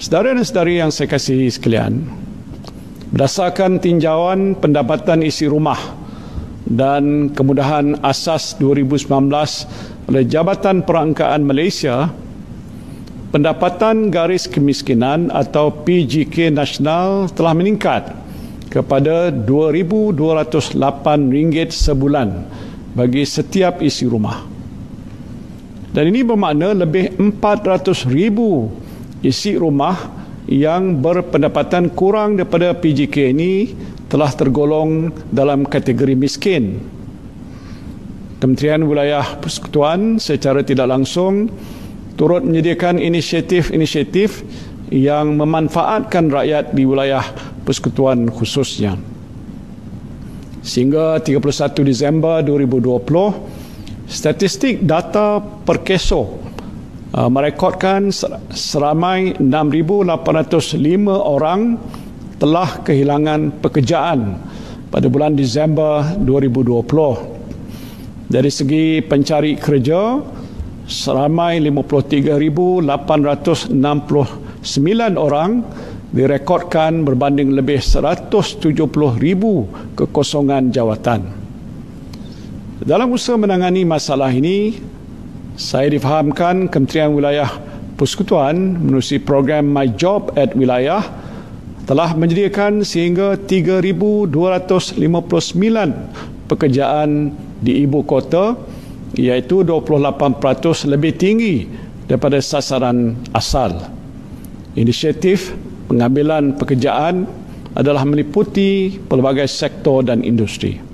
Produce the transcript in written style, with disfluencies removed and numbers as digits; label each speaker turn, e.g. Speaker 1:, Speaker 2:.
Speaker 1: Saudara dan saudari yang saya kasihi sekalian, berdasarkan tinjauan pendapatan isi rumah dan kemudahan asas 2019 oleh Jabatan Perangkaan Malaysia, pendapatan garis kemiskinan atau PGK nasional telah meningkat kepada RM2,208 sebulan bagi setiap isi rumah. Dan ini bermakna lebih 400,000 isi rumah yang berpendapatan kurang daripada PGK ini telah tergolong dalam kategori miskin. Kementerian Wilayah Persekutuan secara tidak langsung turut menyediakan inisiatif-inisiatif yang memanfaatkan rakyat di wilayah persekutuan khususnya. Sehingga 31 Disember 2020, statistik data per keso merekodkan seramai 6,805 orang telah kehilangan pekerjaan pada bulan Disember 2020. Dari segi pencari kerja, seramai 53,869 orang direkodkan berbanding lebih 170,000 kekosongan jawatan. Dalam usaha menangani masalah ini, saya difahamkan Kementerian Wilayah Persekutuan menerusi program My Job at Wilayah telah menyediakan sehingga 3,259 pekerjaan di ibu kota, iaitu 28% lebih tinggi daripada sasaran asal. Inisiatif pengambilan pekerjaan adalah meliputi pelbagai sektor dan industri.